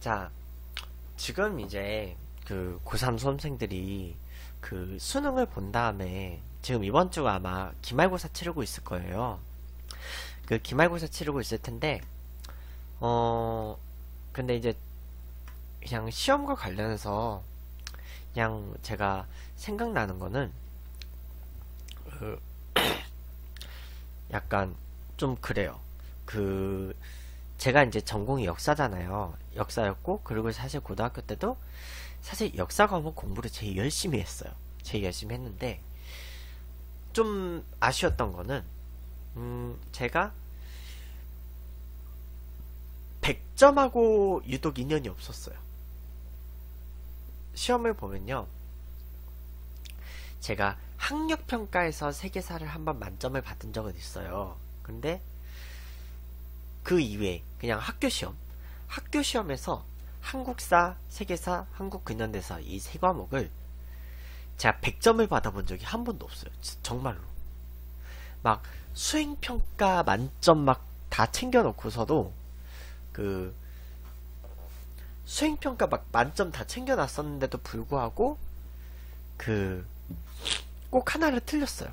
자, 지금 이제 그 고3 수험생들이 그 수능을 본 다음에 지금 이번 주 아마 기말고사 치르고 있을 거예요. 그 기말고사 치르고 있을 텐데, 근데 이제 그냥 시험과 관련해서 그냥 제가 생각나는 거는 그 약간 좀 그래요. 그 제가 이제 전공이 역사잖아요. 역사였고, 그리고 사실 고등학교 때도 사실 역사 과목 공부를 제일 열심히 했어요. 제일 열심히 했는데 좀 아쉬웠던 거는 제가 100점하고 유독 인연이 없었어요. 시험을 보면요, 제가 학력평가에서 세계사를 한번 만점을 받은 적은 있어요. 근데 그 이외에 그냥 학교 시험에서 한국사, 세계사, 한국근현대사 이 세 과목을 제가 100점을 받아본 적이 한 번도 없어요. 정말로. 막 수행평가 만점 막 다 챙겨놓고서도 그 수행평가 막 만점 다 챙겨놨었는데도 불구하고 그 꼭 하나를 틀렸어요.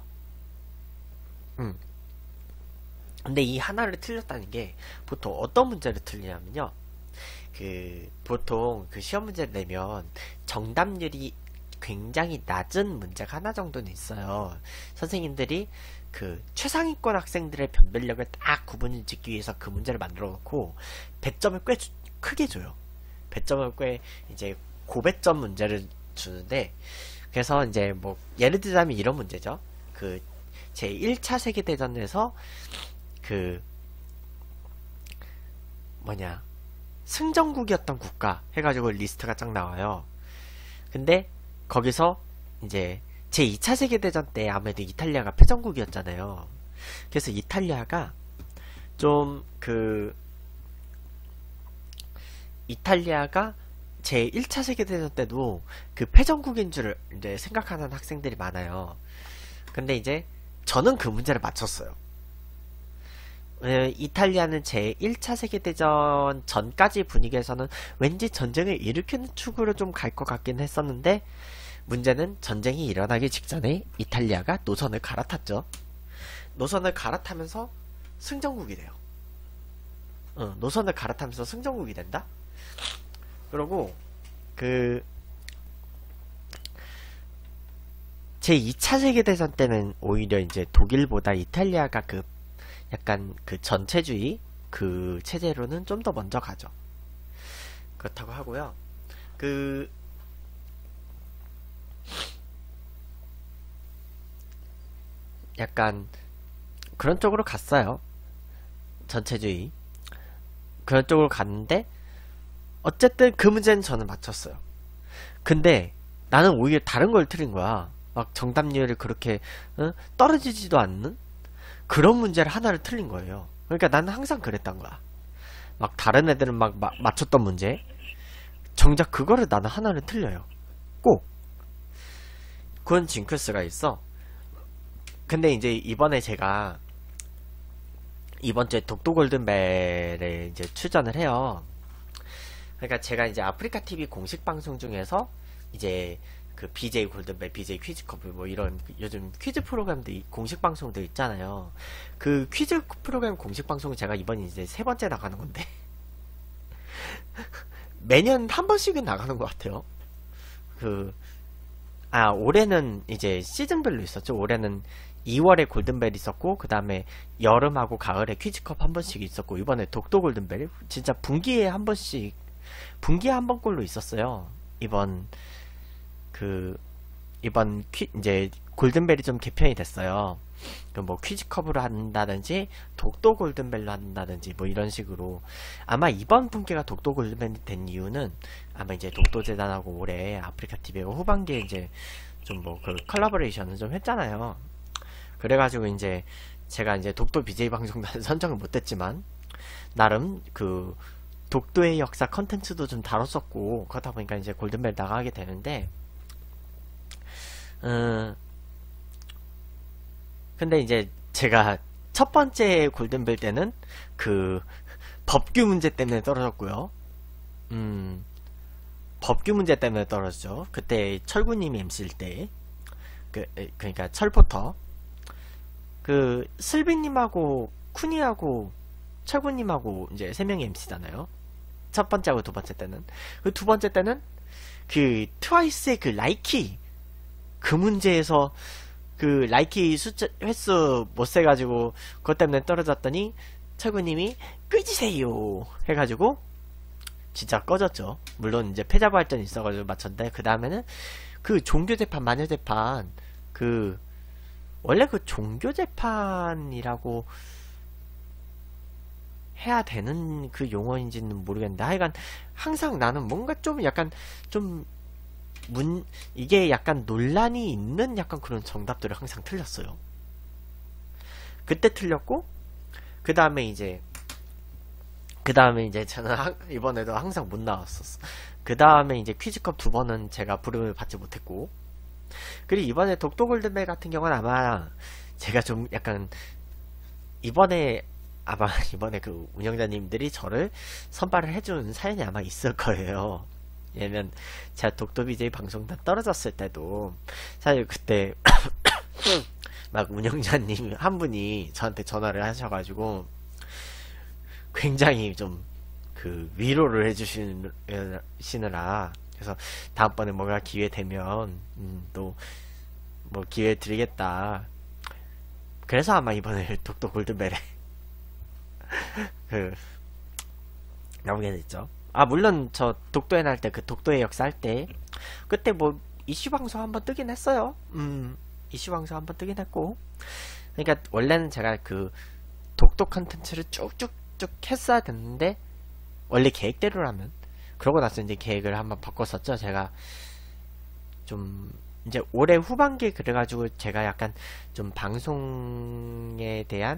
근데 이 하나를 틀렸다는 게 보통 어떤 문제를 틀리냐면요, 그 보통 그 시험 문제를 내면 정답률이 굉장히 낮은 문제가 하나 정도는 있어요. 선생님들이 그 최상위권 학생들의 변별력을 딱 구분을 짓기 위해서 그 문제를 만들어 놓고 배점을 꽤 크게 줘요. 배점을 꽤 이제 고배점 문제를 주는데, 그래서 이제 뭐 예를 들자면 이런 문제죠. 그 제 1차 세계대전에서 그 뭐냐, 승전국이었던 국가 해가지고 리스트가 쫙 나와요. 근데 거기서 이제 제 2차 세계대전 때 아무래도 이탈리아가 패전국이었잖아요. 그래서 이탈리아가 좀 이탈리아가 제 1차 세계대전 때도 그 패전국인 줄 이제 생각하는 학생들이 많아요. 근데 이제 저는 그 문제를 맞췄어요. 이탈리아는 제 1차 세계대전 전까지 분위기에서는 왠지 전쟁을 일으키는 축으로 좀 갈 것 같긴 했었는데, 문제는 전쟁이 일어나기 직전에 이탈리아가 노선을 갈아탔죠. 노선을 갈아타면서 승전국이 돼요. 노선을 갈아타면서 승전국이 된다? 그러고 그 제 2차 세계대전 때는 오히려 이제 독일보다 이탈리아가 그 약간 그 전체주의 그 체제로는 좀 더 먼저 가죠. 그렇다고 하고요. 그 약간 그런 쪽으로 갔어요. 전체주의 그런 쪽으로 갔는데 어쨌든 그 문제는 저는 맞췄어요. 근데 나는 오히려 다른 걸 틀린 거야. 막 정답률이 그렇게 떨어지지도 않는 그런 문제를 하나를 틀린 거예요. 그러니까 나는 항상 그랬던 거야. 막 다른 애들은 막 맞췄던 문제, 정작 그거를 나는 하나를 틀려요. 꼭. 그건 징크스가 있어. 근데 이제 이번에 제가 이번 주에 독도 골든벨에 이제 출전을 해요. 그러니까 제가 이제 아프리카 TV 공식 방송 중에서 이제 그 BJ 골든벨, BJ 퀴즈컵 뭐 이런 요즘 퀴즈 프로그램들 공식 방송들 있잖아요. 그 퀴즈 프로그램 공식 방송을 제가 이번 이제 세 번째 나가는 건데 매년 한 번씩은 나가는 것 같아요. 올해는 이제 시즌별로 있었죠. 올해는 2월에 골든벨 있었고, 그 다음에 여름하고 가을에 퀴즈컵 한 번씩 있었고, 이번에 독도 골든벨 진짜 분기에 한 번씩, 분기에 한 번꼴로 있었어요. 이제 골든벨이 좀 개편이 됐어요. 뭐 퀴즈컵으로 한다든지 독도 골든벨로 한다든지 뭐 이런 식으로. 아마 이번 분기가 독도 골든벨이 된 이유는 아마 이제 독도재단하고 올해 아프리카 TV가 후반기에 이제 좀 뭐 그 컬래버레이션을 좀 했잖아요. 그래가지고 이제 제가 이제 독도 BJ 방송단은 선정을 못했지만 나름 그 독도의 역사 컨텐츠도 좀 다뤘었고, 그러다 보니까 이제 골든벨 나가게 되는데, 근데 이제 제가 첫 번째 골든벨 때는 그 법규 문제 때문에 떨어졌고요. 법규 문제 때문에 떨어졌죠. 그때 철구님이 MC일 때. 그러니까 철포터. 슬비님하고 쿠니하고 철구님하고 이제 3명이 MC잖아요. 첫 번째하고 두 번째 때는. 두 번째 때는 트와이스의 라이키 문제에서 라이키 횟수 못 세가지고 그것 때문에 떨어졌더니 철구님이 끄지세요 해가지고 진짜 꺼졌죠. 물론 이제 패자부활전이 있어가지고 맞췄는데 그 다음에는 종교재판 마녀재판 원래 종교재판이라고 해야 되는 용어인지는 모르겠는데 하여간 항상 나는 뭔가 좀 약간 이게 약간 논란이 있는 약간 그런 정답들을 항상 틀렸어요. 그때 틀렸고 그 다음에 이제 저는 이번에도 항상 못 나왔었어. 그 다음에 이제 퀴즈컵 2번은 제가 부름을 받지 못했고, 그리고 이번에 독도 골든벨 같은 경우는 아마 제가 좀 약간 이번에 운영자님들이 저를 선발을 해준 사연이 아마 있을 거예요. 왜냐면 제가 독도 BJ 방송 다 떨어졌을 때도 사실 그때 막 운영자님 한 분이 저한테 전화를 하셔가지고 굉장히 좀 위로를 해주시느라 그래서 다음번에 뭔가 기회 되면 또 뭐 기회 드리겠다. 그래서 아마 이번에 독도 골든벨에 나오게 됐죠. 물론 저 독도에 날 때 독도의 역사 할 때 그때 뭐 이슈 방송 한번 뜨긴 했어요. 이슈 방송 한번 뜨긴 했고, 그러니까 원래는 제가 독도 컨텐츠를 쭉쭉 했어야 됐는데 원래 계획대로라면 그러고 나서 이제 계획을 한번 바꿨었죠. 제가 좀 이제 올해 후반기에 그래가지고 제가 약간 좀 방송에 대한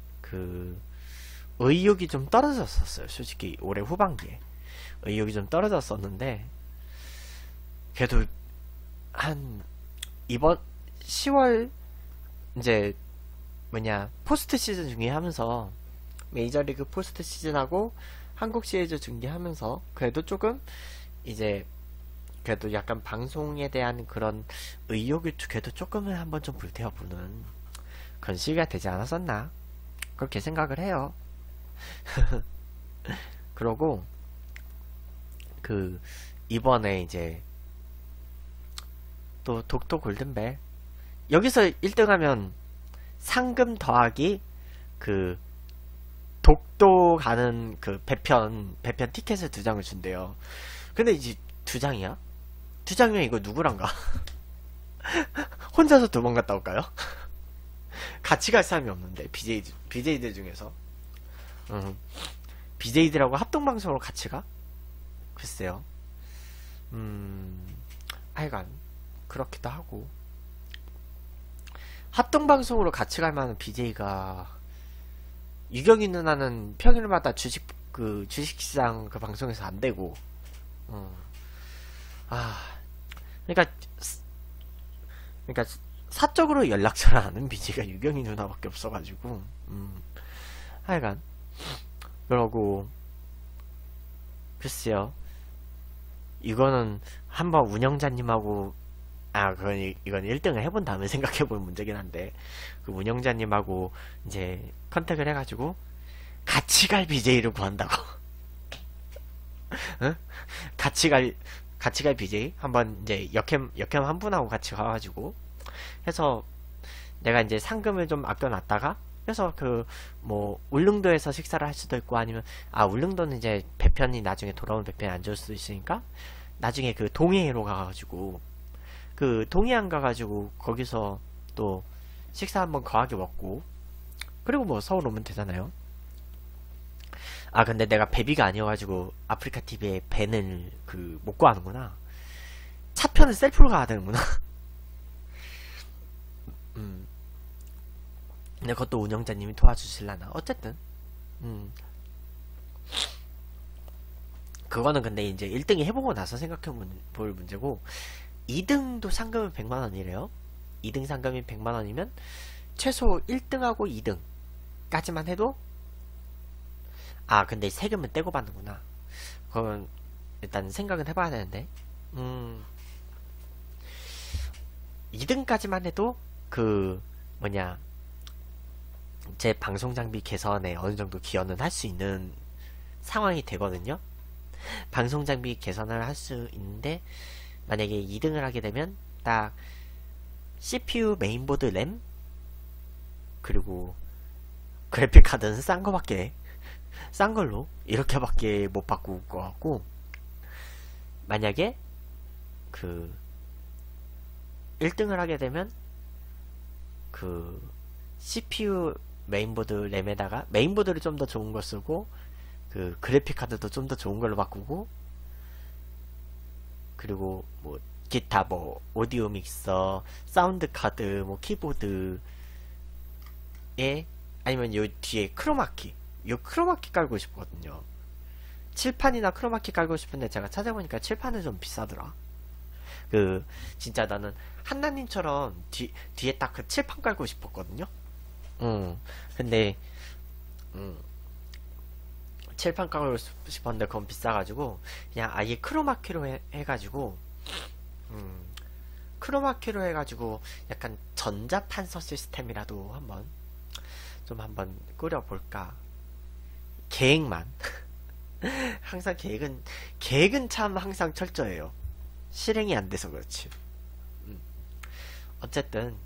의욕이 좀 떨어졌었어요. 솔직히 올해 후반기에 의욕이 좀 떨어졌었는데 그래도 이번 10월 이제 포스트 시즌 중계하면서 메이저리그 포스트 시즌하고 한국 시리즈 중계하면서 그래도 조금 이제 그래도 약간 방송에 대한 그런 의욕이 그래도 조금은 한번 좀 불태워보는 그런 시기가 되지 않았었나 그렇게 생각을 해요. 그러고 이번에 이제 또 독도 골든벨 여기서 1등하면 상금 더하기 독도 가는 배편 티켓을 2장을 준대요. 근데 이제 2장이야? 2장이면 이거 누구랑 가? 혼자서 2번 갔다 올까요? 같이 갈 사람이 없는데 BJ들 중에서 BJ들하고 합동방송으로 같이 가? 글쎄요. 하여간 그렇기도 하고 합동방송으로 같이 갈 만한 BJ가 유경이 누나는 평일마다 주식시장 방송에서 안 되고 그러니까 사적으로 연락처를 아는 BJ가 유경이 누나밖에 없어가지고 하여간 그러고 글쎄요. 이거는 한번 운영자님하고 이건 1등을 해본 다음에 생각해볼 문제긴 한데 운영자님하고 이제 컨택을 해가지고 같이 갈 BJ를 구한다고. 응? 같이 갈 BJ 한번 이제 역캠 한 분하고 같이 가가지고 해서 내가 이제 상금을 좀 아껴놨다가 그래서 뭐 울릉도에서 식사를 할 수도 있고 아니면 울릉도는 이제 배편이 나중에 돌아오는 배편이 안 좋을 수도 있으니까 나중에 동해로 가가지고 동해안 가가지고 거기서 또 식사 한번 거하게 먹고 그리고 뭐 서울 오면 되잖아요. 근데 내가 배비가 아니어가지고 아프리카 TV에 밴을 못 구하는구나. 차편을 셀프로 가야 되는구나. 근데 그것도 운영자님이 도와주실라나. 어쨌든 그거는 근데 이제 1등이 해보고 나서 생각해볼 문제고 2등도 상금은 100만원이래요 2등 상금이 100만원이면 최소 1등하고 2등까지만 해도 근데 세금은 떼고 받는구나. 그건 일단 생각은 해봐야 되는데, 2등까지만 해도 그 뭐냐 제 방송 장비 개선에 어느 정도 기여는 할 수 있는 상황이 되거든요. 방송 장비 개선을 할 수 있는데 만약에 2등을 하게 되면 딱 CPU 메인보드 램 그리고 그래픽 카드는 싼 거밖에 싼 걸로 이렇게밖에 못 바꿀 것 같고, 만약에 그 1등을 하게 되면 그 CPU 메인보드 램에다가 메인보드를 좀 더 좋은 거 쓰고 그 그래픽 카드도 좀 더 좋은 걸로 바꾸고, 그리고 뭐 기타 뭐 오디오 믹서, 사운드 카드, 뭐 키보드에 아니면 요 뒤에 크로마키, 요 크로마키 깔고 싶거든요. 칠판이나 크로마키 깔고 싶은데 제가 찾아보니까 칠판은 좀 비싸더라. 그 진짜 나는 한나님처럼 뒤에 딱 그 칠판 깔고 싶었거든요. 근데 칠판 깔고 싶었는데 그건 비싸가지고 그냥 아예 크로마키로 해가지고 크로마키로 해가지고 약간 전자판서 시스템이라도 한번 꾸려볼까 계획만. 항상 계획은 참 항상 철저해요. 실행이 안 돼서 그렇지. 어쨌든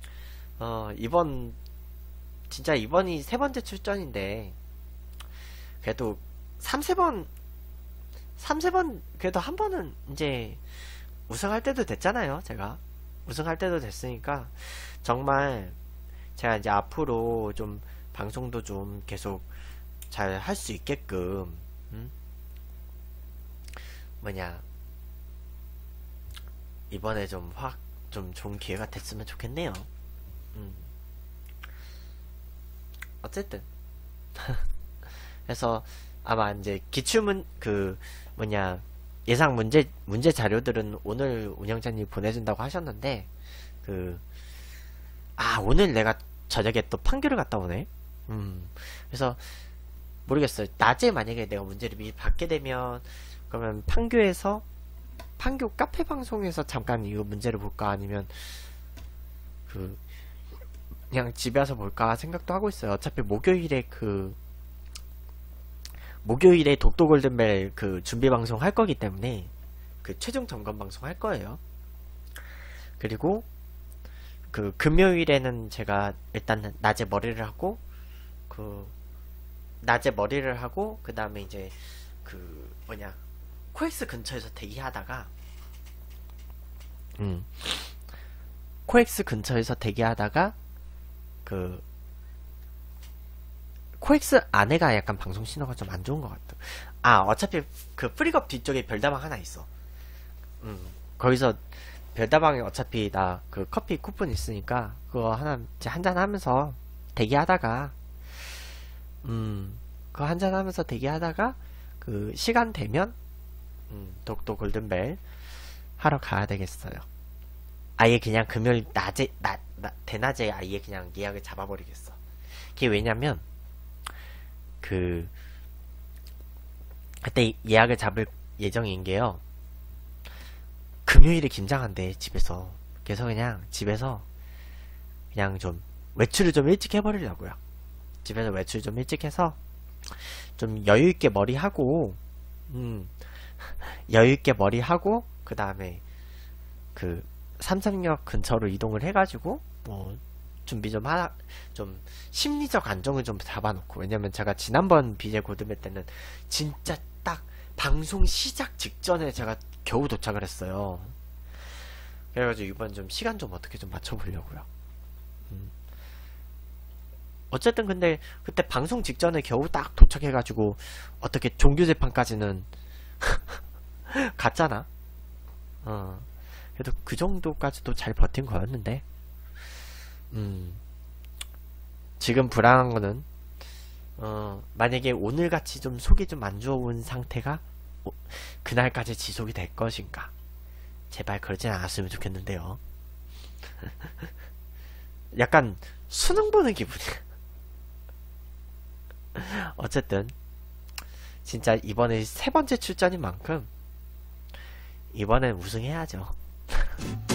진짜 이번이 세 번째 출전인데 그래도 3번 그래도 한 번은 이제 우승할 때도 됐잖아요. 제가 우승할 때도 됐으니까 정말 제가 이제 앞으로 좀 방송도 좀 계속 잘 할 수 있게끔 이번에 좀 좋은 기회가 됐으면 좋겠네요. 어쨌든 그래서 아마 이제 기출문 예상 문제 자료들은 오늘 운영자님이 보내준다고 하셨는데 오늘 내가 저녁에 또 판교를 갔다 오네. 그래서 모르겠어요. 낮에 만약에 내가 문제를 미리 받게 되면 그러면 판교 카페 방송에서 잠깐 이거 문제를 볼까, 아니면 그냥 집에 와서 볼까 생각도 하고 있어요. 어차피 목요일에 독도 골든벨 준비 방송 할 거기 때문에 최종 점검 방송 할 거예요. 그리고 금요일에는 제가 일단 낮에 머리를 하고 그 다음에 이제 코엑스 근처에서 대기하다가 코엑스 안에가 약간 방송 신호가 좀 안 좋은 것 같아. 어차피 프리겁 뒤쪽에 별다방 하나 있어. 거기서 별다방에 어차피 나 커피 쿠폰 있으니까 그거 하나 이제 한잔 하면서 대기하다가 그거 한잔 하면서 대기하다가 시간 되면 독도 골든벨 하러 가야 되겠어요. 아예 그냥 금요일 대낮에 아예 그냥 예약을 잡아버리겠어. 그게 왜냐면 그때 예약을 잡을 예정인 게요, 금요일에 김장한대 집에서. 그래서 그냥 집에서 그냥 좀 외출을 좀 일찍 해버리려고요. 집에서 외출 좀 일찍 해서 좀 여유있게 머리하고 그 다음에 삼성역 근처로 이동을 해가지고 준비 좀 심리적 안정을 좀 잡아놓고. 왜냐면 제가 지난번 BJ 골드벨 때는 진짜 딱 방송 시작 직전에 제가 겨우 도착을 했어요. 그래가지고 이번 좀 시간 좀 어떻게 좀 맞춰보려고요. 어쨌든 근데 그때 방송 직전에 겨우 딱 도착해가지고 어떻게 종교재판까지는 갔잖아. 그래도 그 정도까지도 잘 버틴 거였는데 지금 불안한 거는 만약에 오늘같이 좀 속이 좀 안 좋은 상태가 그날까지 지속이 될 것인가. 제발 그러진 않았으면 좋겠는데요. 약간 수능 보는 기분이야. 어쨌든 진짜 이번에 세 번째 출전인 만큼 이번엔 우승해야죠.